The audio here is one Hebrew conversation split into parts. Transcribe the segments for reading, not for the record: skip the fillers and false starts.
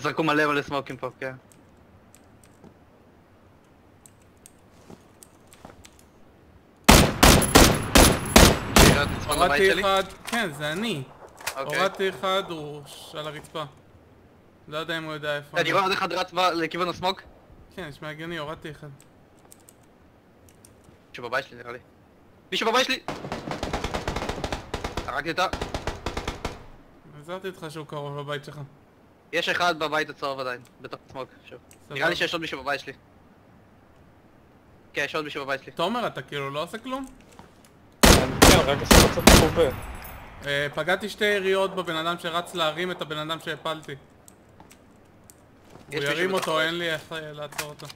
זרקו מלא סמוקים פה, כן. הורדתי אחד, כן זה אני. הורדתי אחד, הוא על הרצפה. לא יודע אם הוא יודע איפה. אני רואה עוד אחד רץ לכיוון הסמוק. כן, נשמע הגיוני, הורדתי אחד. מישהו בבית שלי נראה לי. מישהו בבית שלי! הרגתי אותה. עזרתי אותך שהוא קרוב בבית שלך. יש אחד בבית הצהוב עדיין, בתוך הסמוק. נראה לי שיש עוד מישהו בבית שלי. כן, יש עוד מישהו בבית שלי. תומר, אתה כאילו לא עושה כלום? כן, רק עושה קצת מקובל. פגעתי 2 יריות בבן אדם שרץ להרים את הבן אדם שהפלתי. הוא ירים אותו, אין לי איך לעצור אותו.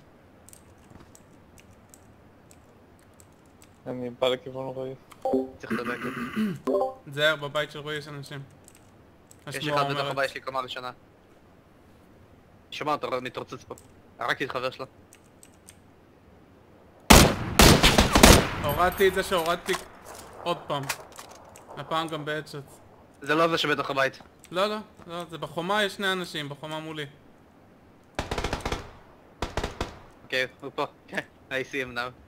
אני בא לכיוון רועי. צריך לדק. זהר, בבית של רועי יש אנשים. יש אחד בתוך הבית שלי קומה ראשונה. שומע אותו, מתרוצץ פה. הרגתי את חבר שלו. הורדתי את זה שהורדתי עוד פעם. הפעם גם בהדשוט. זה לא זה שבתוך הבית. לא, לא, לא, זה בחומה יש 2 אנשים, בחומה מולי. אוקיי, הוא פה. כן, I see him now.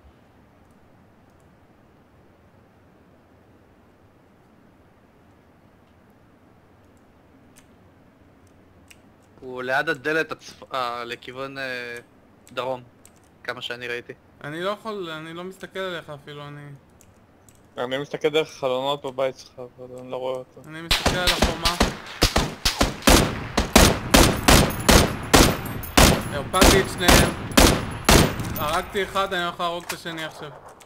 הוא ליד הדלת לכיוון דרום, כמה שאני ראיתי. אני לא יכול, אני לא מסתכל עליך אפילו, אני מסתכל דרך חלונות בבית שלך, אבל אני לא רואה אותו. אני מסתכל על החומה. הפלתי את שניהם. הרגתי אחד, אני הולך להרוג את השני עכשיו.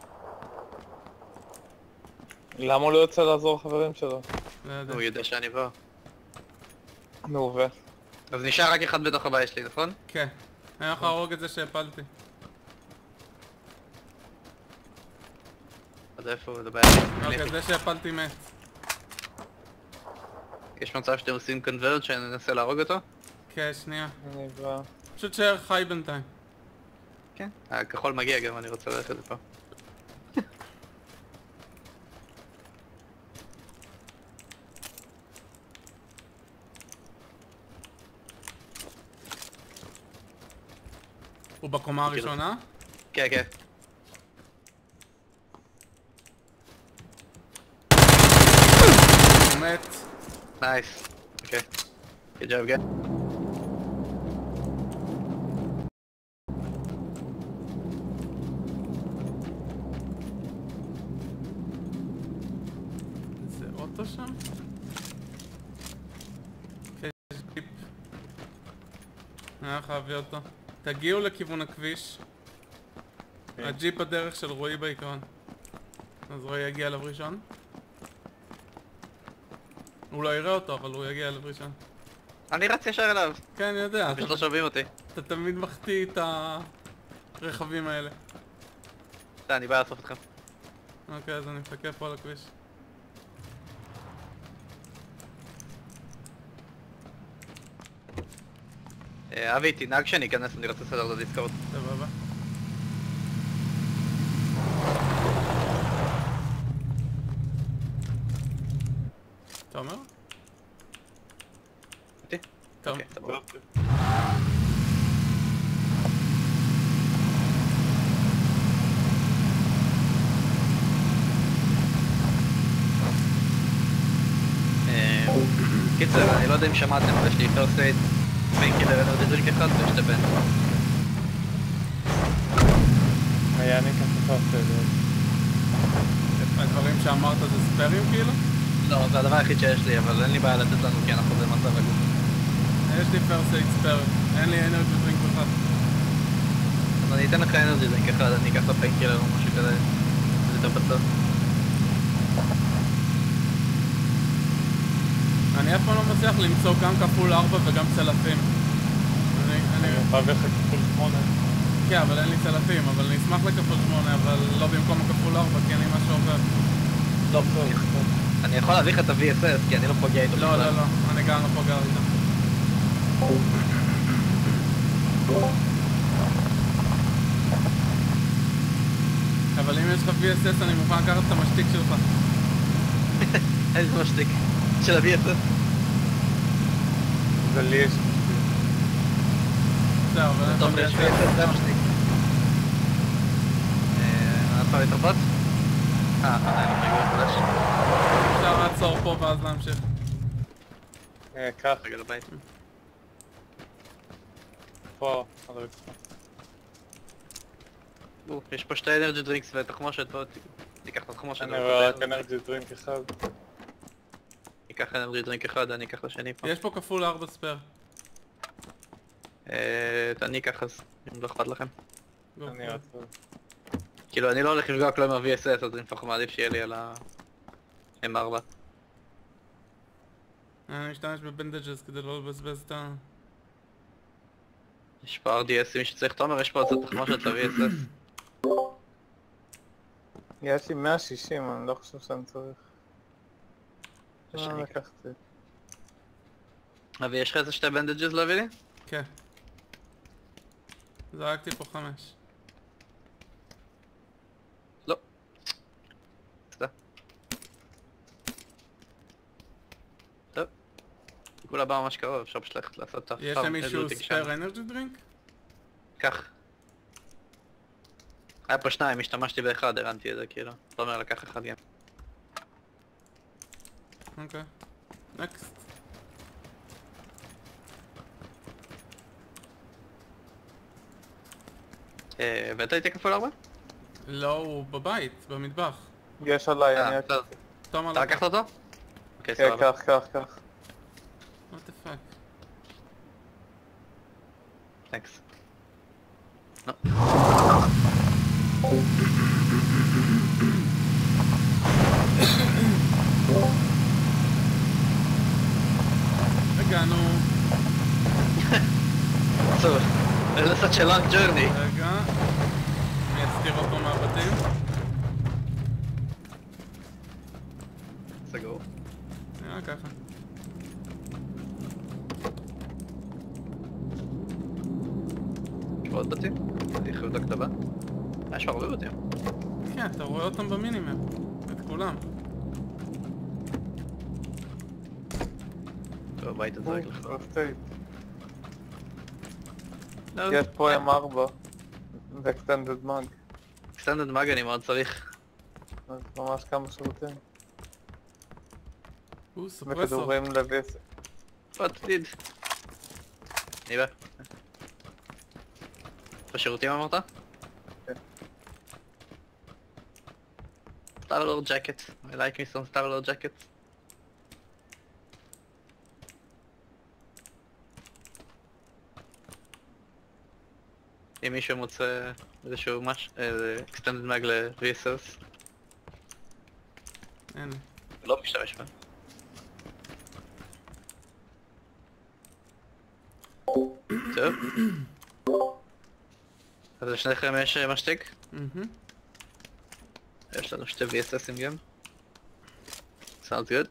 למה הוא לא יוצא לעזור לחברים שלו? לא יודע. הוא יודע שאני בא. מעובה. אז נשאר רק אחד בתוך הבית שלי, נכון? כן. אני הולך להרוג את זה שהפלתי. אז איפה הוא? זה בעיה. אוקיי, זה שהפלתי מת. יש מצב שאתם עושים קונברט שאני אנסה להרוג אותו? כן, שנייה. אני בא... פשוט שער חי בינתיים. כן. הכחול מגיע גם, אני רוצה ללכת לפה. הוא בקומה הראשונה? כן, כן. הוא מת. נייס. אוקיי. Good job, כן. זה אוטו שם? כן, יש ג'יפ. אני הולך להביא אותו. תגיעו לכיוון הכביש. הג'יפ בדרך של רועי בעיקרון. אז רועי יגיע אליו ראשון. הוא לא יראה אותו, אבל הוא יגיע אליו ראשון. אני רץ ישר אליו. כן, אני יודע. פשוט לא שומעים אותי. אתה תמיד מחטיא את הרכבים האלה. אני בא לאסוף אתכם. אוקיי, אז אני מחכה פה על הכביש. אבי, תנהג שאני אכנס, אני רוצה לסדר לדיסקורד. סבבה. אתה אומר? אותי? טוב. אוקיי, סבבה. קיצר, אני לא יודע אם שמעתם, אבל יש לי פרסט אייד פיינקילר אנרגי דריק אחד ויש לבן. היה אני ככה פרסט. הדברים שאמרת זה ספרים כאילו? לא, זה הדבר היחיד שיש לי, אבל אין לי בעיה לתת לנו כי אנחנו במצב הגוף. יש לי פרסט אייד ספר, אין לי אנרגי דרינק בכלל. אז אני אתן לך אנרגי דריק אחד, אני אקח את הפיינקילר או משהו כזה. זה יותר בצד. אני אף פעם לא מצליח למצוא גם כפול 4 וגם צלפים. אני יכול להביא לך כפול 8. כן, אבל אין לי צלפים, אבל אני אשמח לכפול 8, אבל לא במקום הכפול 4, כי אין לי משהו עובר. לא, אני יכול להביא לך את ה-VSS, כי אני לא פוגע איתו. לא, לא, לא, אני גם לא פוגע איתו. אבל אם יש לך VSS אני מוכן לקחת את המשתיק שלך. איזה משתיק? של ה-VSS? זה לי יש... בסדר, אבל אין טוב, לך יש VSS. VSS, זה מה שלי. אתה יותר בוט? אני מגיע חדש. אפשר לעצור פה ואז להמשיך. קח, רגע לבית. פה, על הרצפה. יש פה שתי אנרג'י דרינקס ותחמושת, בואו ניקח את התחמושת. אני רואה רק אנרג'י דרינק אחד. ניקח אנרג'י דרינק אחד, אני אקח לשני פה. יש פה כפול 4 ספייר. אני אקח אז, אם לא אכפת לכם. אני רוצה. כאילו אני לא הולך לפגוע כלום מה-VSS, אז אני לפחות מעדיף שיהיה לי על ה-M4. אני משתמש בבנדג'ס כדי לא לבזבז את ה... יש פה RDS, מי שצריך תומר, יש פה עוד תחמושת ל-VSS. יש לי 160, אני לא חושב שאני צריך. שאני לקחתי. אבי, יש לך איזה שתי בנדג'ס להביא לי? כן. זרקתי פה 5. לא. סתם. טוב. כולה בא ממש קרוב, אפשר פשוט ללכת לעשות את הפארם. יש למישהו ספייר אנרג'י דרינק? קח. היה פה שניים, השתמשתי באחד, הרנתי את זה כאילו. תומר לקח אחד גם. אוקיי. נקסט. הבאת איתי כפול 4? לא, הוא בבית, במטבח. יש עליי, אני בסדר. תומר אתה לקח. לקחת אותו? אוקיי, כן, סבבה. קח. what the fuck. תנקס. לא. הגענו. טוב, לעשות של לונג ג'ורני. רגע. אני אסתיר אותו מהבתים. סגור. נראה ככה. יש פה עוד בתים? אני יכול לבדוק את הבא. יש פה הרבה בתים. כן, אתה רואה אותם במינימם. את כולם. טוב, הבית הזה רק לך. יש פה M4. זה extended mag. סטנדרט מאג אני מאוד צריך. אז ממש כמה שירותים. סופרסור. וכדורים לוויס. פתליד. אני בא. בשירותים אמרת? כן. סטארלורד ג'קט. I like me some סטארלורד ג'קט. אם מישהו מוצא איזשהו משהו, extended mag ל-VSS, אין. לא משתמש בהם. טוב. אז לשניכם יש משתיק? יש לנו שתי VSSים גם. Sounds good.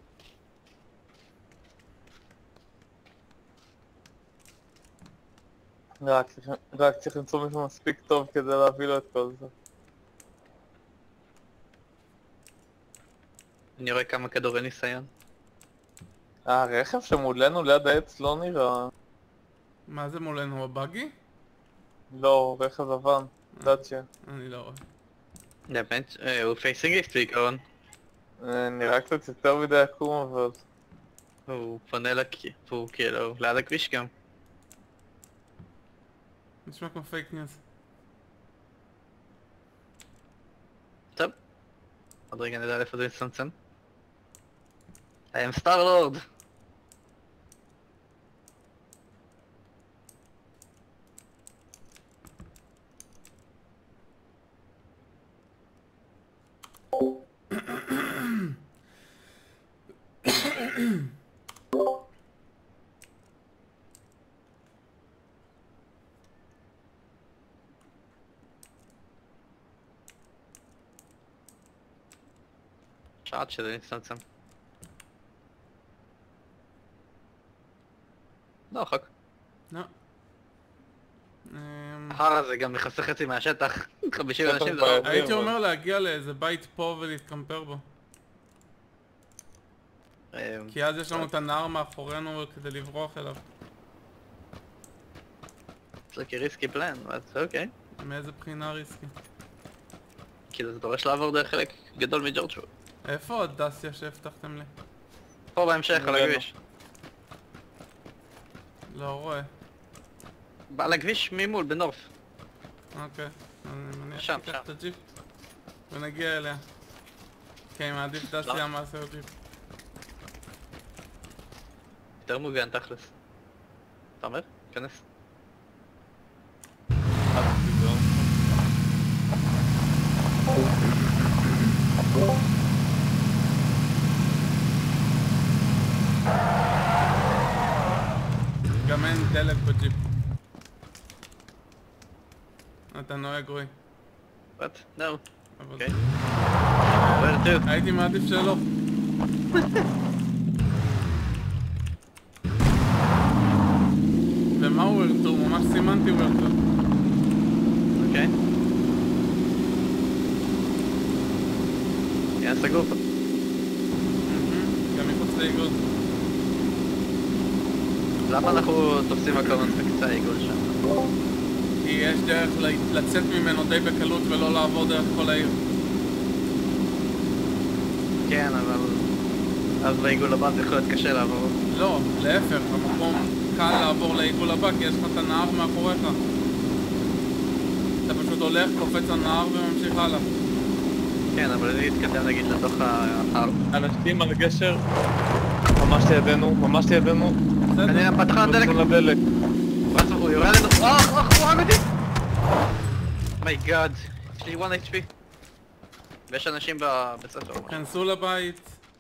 רק צריך למצוא מישהו מספיק טוב כדי להביא לו את כל זה. אני רואה כמה כדורי ניסיון. הרכב שמולנו ליד העץ לא נראה... מה זה מולנו, הבאגי? לא, רכב לבן, דאצ'ה. אני לא רואה. באמת, הוא פייסינג איסט בעיקרון. נראה קצת יותר מדי עקום אבל... הוא פונה הוא כאילו ליד הכביש גם. נשמע כמו פייק ניוז. טוב. עוד רגע נדע איפה זה מצטמצם. I am Star-Lord! שעד שזה מצטמצם. לא רחוק. לא. ההר הזה גם מכסה חצי מהשטח. 50 אנשים זה לא... הייתי אומר להגיע לאיזה בית פה ולהתקמפר בו. כי אז יש לנו את הנער מאחורינו כדי לברוח אליו. It's like a risky plan, but אוקיי. מאיזה בחינה ריסקי? כאילו זה דורש לעבור דרך חלק גדול מג'ורג'ו. איפה הדסיה שהבטחתם לי? פה בהמשך על הכביש. לא רואה. על הכביש ממול, בנורף. אוקיי. אני מניח שם, שתיקח שם. את הג'יפ ונגיע אליה. כן, מעדיף דסיה מאשר ג'יפ. יותר מוגן תכלס. אתה אומר? כנס. גם אין דלק בג'יפ. אתה נוהג רועי. What? No. אבל אוקיי. Where to? הייתי מעדיף שלא. ומה הוא הרטור? ממש סימנתי הוא הרטור. אוקיי. יהיה סגור פה. גם מחוץ לאיגוד. למה אנחנו תופסים הקורנס בקצה העיגול שם? כי יש דרך לצאת ממנו די בקלות ולא לעבור דרך כל העיר. כן, אבל... אז לעיגול הבא זה יכול להיות קשה לעבור. לא, להפך, המקום קל לעבור לעיגול הבא כי יש לך את הנהר מאחוריך. אתה פשוט הולך, קופץ הנהר וממשיך הלאה. כן, אבל אני אתקדם נגיד לתוך ההר. אנשים על הגשר, ממש לידינו. אני פתחה דלק. לדלק. הוא יורה לנו. הוא הרג אותי! מייגאד. יש לי 1 HP. ויש אנשים בבית ספר. כנסו לבית.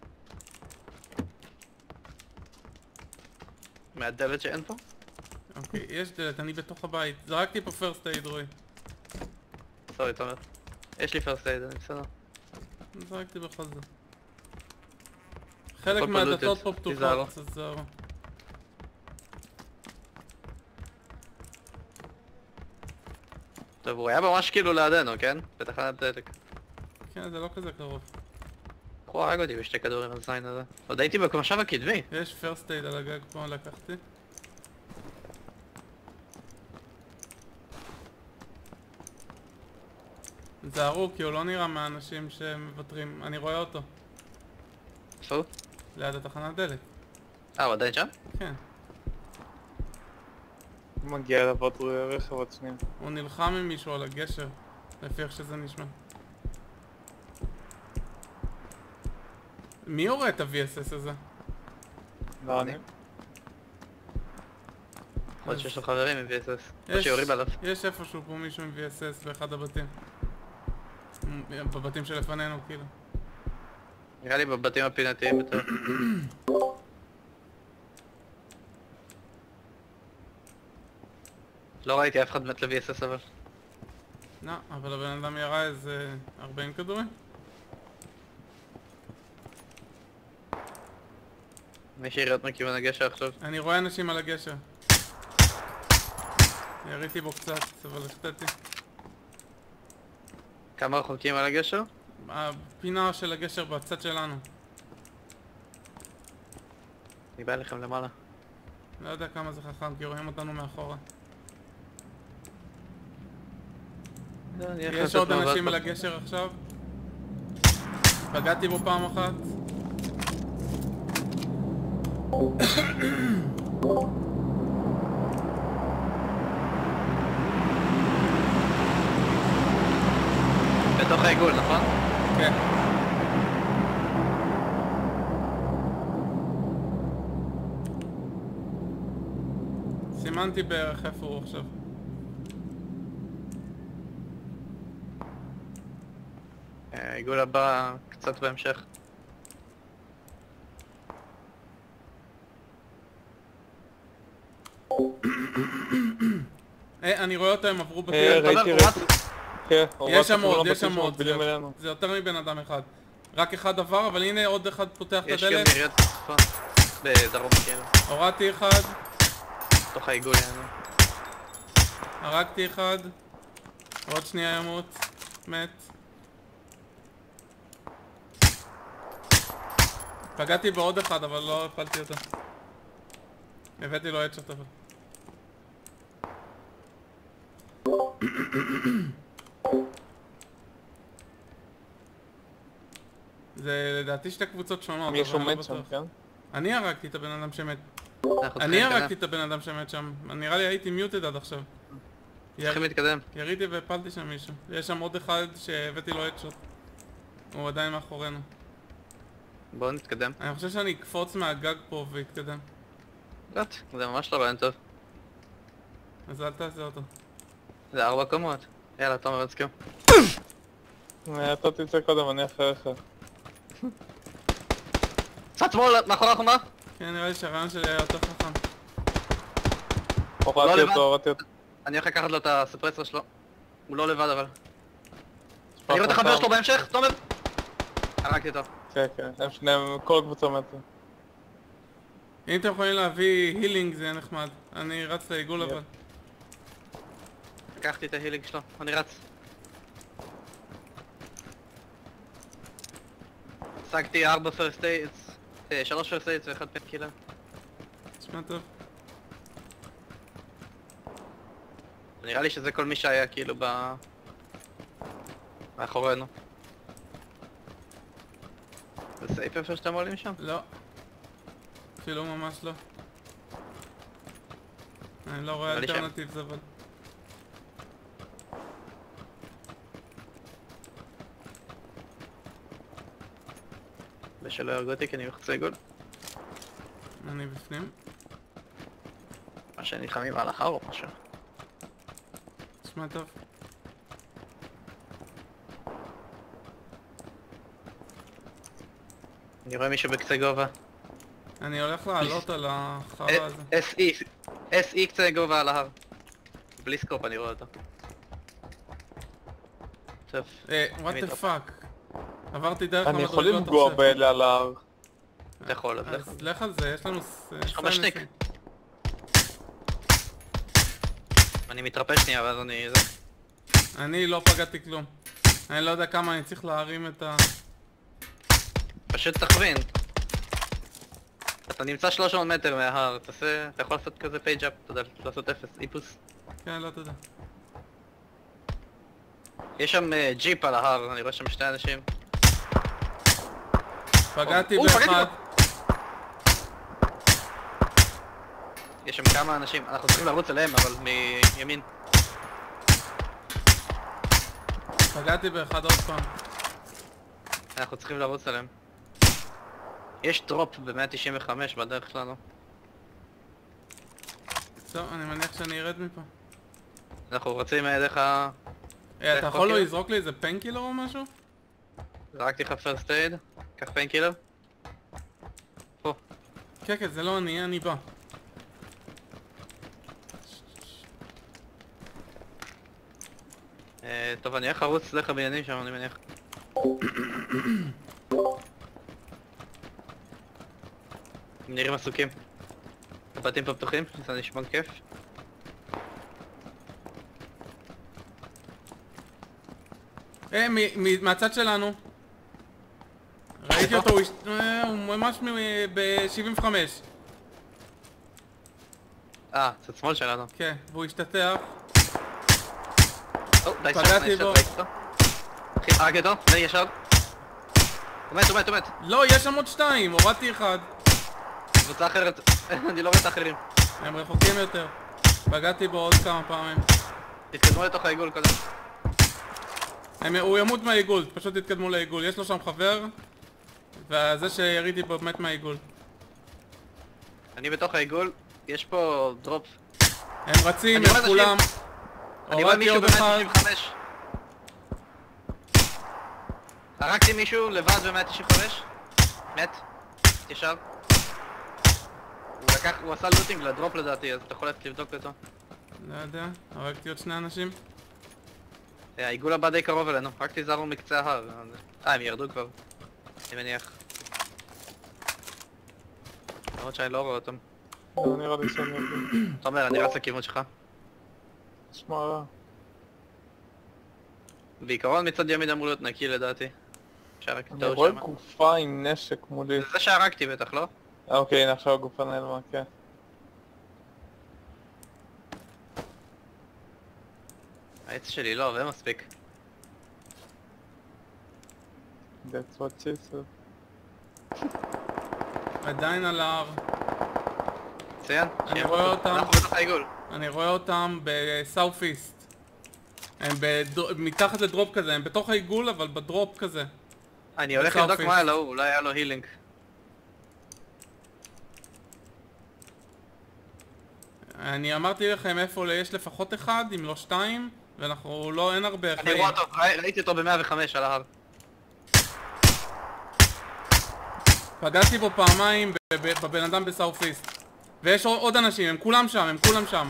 מהדלת שאין פה? אוקיי, יש דלת, אני בתוך הבית. זרקתי פה פרסט אייד רועי. סורי תומר. יש לי פרסט אייד, אני בסדר. זרקתי בכל זאת. חלק הכל מהדלתות polluted. פה פתוחות, תיזהרו. אז זהו. טוב, הוא היה ממש כאילו לידינו, כן? בתחנת דלק. כן, זה לא כזה קרוב. הוא הרג אותי בשתי כדורים הזין הזה. עוד הייתי במושב הקדמי. יש פרסט אייד על הגג פה, לקחתי. זהרו, כי הוא לא נראה מהאנשים שמוותרים. אני רואה אותו. איפה הוא? ליד התחנת דלק. הוא עדיין שם? כן. הוא מגיע אליו עוד רכב עוד שניים. הוא נלחם עם מישהו על הגשר, לפי איך שזה נשמע. מי יורה את ה-VSS הזה? לא אני. יכול להיות שיש לו חברים עם VSS. או יש- שיורים עליו. יש איפשהו פה מישהו עם VSS באחד הבתים. בבתים שלפנינו, כאילו. נראה לי בבתים הפינתיים יותר. לא ראיתי אף אחד מת ל-VSS אבל. לא, אבל הבן אדם ירה איזה 40 כדורים? מישהי ירד מכיוון הגשר עכשיו. אני רואה אנשים על הגשר. יריתי בו קצת, אבל החטאתי. כמה רחוקים על הגשר? הפינה של הגשר בצד שלנו. אני בא אליכם למעלה. לא יודע כמה זה חכם, כי רואים אותנו מאחורה. יש עוד אנשים על הגשר עכשיו. פגעתי בו פעם אחת. בתוך העיגול, נכון? כן. סימנתי בערך איפה הוא עכשיו. העיגול הבא קצת בהמשך. אני רואה אותם, עברו בתים. ראיתי כן, יש שם עוד, יש שם בתים עוד. שמובילים אלינו. זה יותר מבן אדם אחד. רק אחד עבר, אבל הנה עוד אחד פותח את יש גם הדלת. נראית צפון. בדרום כאילו. הורדתי אחד, בתוך העיגול יענו. הרגתי אחד. עוד שנייה ימות. מת. פגעתי בעוד אחד, אבל לא הפלתי אותו. הבאתי לו הדשוט אבל. זה לדעתי שתי קבוצות שונות. מישהו אבל אני לא מת שם, בטוח. כן? אני הרגתי את הבן אדם שמת. אנחנו אני צריכים הרגתי את הבן אדם שמת שם. נראה לי הייתי מיוטד עד עכשיו. צריכים להתקדם. יריתי והפלתי שם מישהו. יש שם עוד אחד שהבאתי לו אקשוט. הוא עדיין מאחורינו. בואו נתקדם. אני חושב שאני אקפוץ מהגג פה ואתקדם. זה ממש לא רעיון טוב. אז אל תעשה אותו. זה 4 קומות. יאללה, תומר, רצקיו. אתה תצא קודם, אני אחריך. צד שמאל, מאחורי החומה. כן, נראה לי שהרעיון שלי היה יותר חכם. הורדתי אותו. אני הולך לקחת לו את הספרסר שלו. הוא לא לבד אבל. אני רואה את החבר שלו בהמשך, תומר! הרגתי אותו. כן, כן, הם שניהם, כל הקבוצה מתו. אם אתם יכולים להביא הילינג זה יהיה נחמד. אני רץ לעיגול אבל. לקחתי את ההילינג שלו, אני רץ. השגתי 4 first aids, 3 first aids ו1 פנקילר. נשמע טוב. נראה לי שזה כל מי שהיה כאילו מאחורינו. זה סייף איפה שאתם עולים שם? לא. אפילו ממש לא. אני לא רואה נראה לי שם. אלטרנטיבס אבל. ושלא יהרגו אותי כי אני מחצה עיגול. אני בפנים. מה שנלחמים על אחר או משהו. נשמע טוב. אני רואה מישהו בקצה גובה. אני הולך לעלות על החרא הזה. SE קצה גובה על ההר. בלי סקופ אני רואה אותו. טוב. what the fuck. עברתי דרך אני יכול המדרגות לפגוע עכשיו. באלה על ההר. אתה יכול, אז לך. אז לך על זה, יש לנו יש לך משתיק. אני מתרפא שנייה ואז אני... אני לא פגעתי כלום. אני לא יודע כמה אני צריך להרים את ה... פשוט תכווין. אתה נמצא 300 מטר מההר, אתה יכול לעשות כזה פייג' אפ, אתה יודע, לעשות 0, איפוס. כן, לא תודה. יש שם ג'יפ על ההר, אני רואה שם 2 אנשים. פגעתי פגעתי באחד. יש שם כמה אנשים, אנחנו צריכים לרוץ אליהם, אבל מימין. פגעתי באחד עוד פעם. אנחנו צריכים לרוץ אליהם. יש דרופ ב-195 בדרך שלנו. טוב, אני מניח שאני ארד מפה. אנחנו רצים דרך ה... אתה יכול לא לזרוק לי איזה פנקילר או משהו? זרקתי לך פרסט אייד, קח פנקילר. פה. כן, כן, זה לא אני בא. טוב, אני הולך לרוץ דרך הבניינים שם, אני מניח. הם נראים עסוקים. הבתים פה פתוחים, זה נשמע כיף. מהצד שלנו. ראיתי אותו, הוא ממש ב-75. צד שמאל שלנו. כן, והוא השתתח. פגעתי בו. הרגתי אותו, זה ישר. הוא מת. לא, יש שם עוד 2, הורדתי אחד. קבוצה אחרת, אני לא רואה את האחרים. הם רחוקים יותר. פגעתי בו עוד כמה פעמים. תתקדמו לתוך העיגול קודם. הוא ימות מהעיגול, פשוט תתקדמו לעיגול. יש לו שם חבר, וזה שיריתי בו מת מהעיגול. אני בתוך העיגול, יש פה דרופ. הם רצים, הם כולם. אני רואה מישהו ב-195. הרגתי מישהו לבד ב-195. מת. ישר. הוא עשה לוטינג לדרופ לדעתי, אז אתה יכול לבדוק אותו. לא יודע, הרגתי עוד 2 אנשים. העיגול הבא די קרוב אלינו, רק תיזהרו מקצה ההר. הם ירדו כבר. אני מניח. למרות שאני לא רואה אותם. לא נראה לי שאני יודע. תומר, אני רץ לכיוון שלך. נשמע רע. בעיקרון מצד ימין אמור להיות נקי לדעתי. שהרגתי אני טעות רואה שמה. גופה עם נשק מולי. זה שהרגתי בטח, לא? אוקיי, הנה עכשיו הגופה נעלמה, כן. העץ שלי לא, זה מספיק. That's what she said. עדיין על ההר. מצוין. אני רואה אותם. אנחנו בתוך העיגול. אני רואה אותם בסאוף איסט. הם מתחת לדרופ כזה, הם בתוך העיגול אבל בדרופ כזה. אני הולך לבדוק מה היה לו, אולי היה לו הילינג. אני אמרתי לכם איפה יש לפחות אחד, אם לא שתיים, ואנחנו לא, אין הרבה אני חיים. רואה אותו, ראיתי אותו ב-105 על ההר. פגעתי בו פעמיים בבן אדם בסאוף איסט. ויש עוד אנשים, הם כולם שם, הם כולם שם.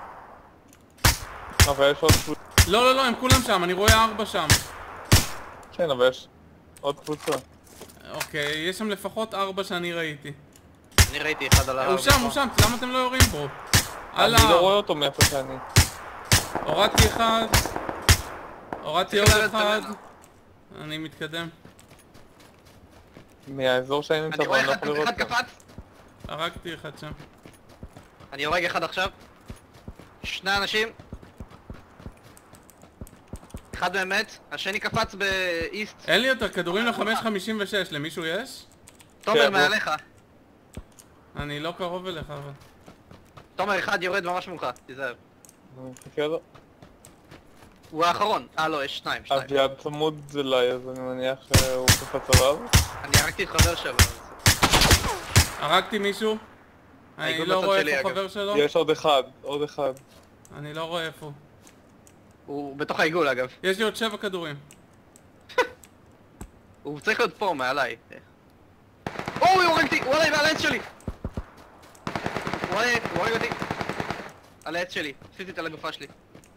אבל יש עוד קבוצה. לא, הם כולם שם, אני רואה 4 שם. כן, אבל יש עוד קבוצה. אוקיי, יש שם לפחות 4 שאני ראיתי. אני ראיתי אחד על ההר. הוא שם, למה אתם לא יורים בו? אני לא רואה אותו מאיפה שאני. הורדתי אחד. הורדתי עוד אחד. אני מתקדם. מהאזור שאני נמצא אני רואה בו, אני לא יכול לראות אחד אותו. קפץ. הרגתי אחד שם. אני הורג אחד עכשיו. 2 אנשים. אחד מהם מת, השני קפץ באיסט. אין לי יותר כדורים ל-5.56, למישהו יש? תומר כן, מעליך. אני לא קרוב אליך אבל. תומר אחד יורד ממש ממך, תיזהר. אני מחכה לו. הוא האחרון. לא, יש 2. אביעד צמוד אליי, אז אני מניח שהוא קפץ עליו. אני הרגתי את חבר שלו. הרגתי מישהו? אני העיגול לא בצד רואה שלי, איפה אגב. חבר שלו? יש עוד אחד. אני לא רואה איפה. הוא בתוך העיגול אגב. יש לי עוד 7 כדורים. הוא צריך להיות פה, מעליי. אוי, הוא הורג אותי! הוא עליי ועל העץ שלי! הוא הורג אותי. על העץ שלי. פיזית על הגופה שלי.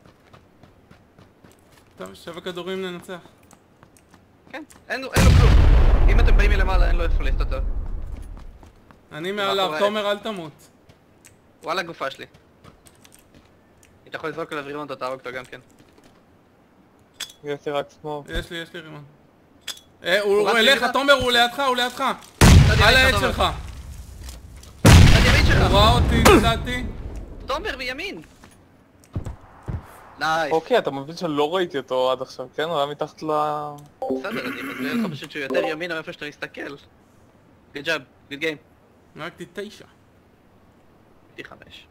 טוב, 7 כדורים ננצח. כן, אין לו כלום. אם אתם באים מלמעלה, אין לו איפה להסתתר. אני מעליו, תומר אל תמות. הוא על הגופה שלי. אם אתה יכול לזרוק עליו רימון, אתה תהרוג אותו גם כן. יש לי רק סמוק. יש לי רימון. הוא אליך, תומר, הוא לידך. על העץ שלך. צד ימין שלך. הוא ראה אותי, נדעתי. תומר מימין. נייס. אוקיי, אתה מבין שלא ראיתי אותו עד עכשיו, כן? הוא היה מתחת ל... בסדר, אני מסביר לך פשוט שהוא יותר ימינה מאיפה שאתה מסתכל. Good job, good game. הרגתי 9. T5.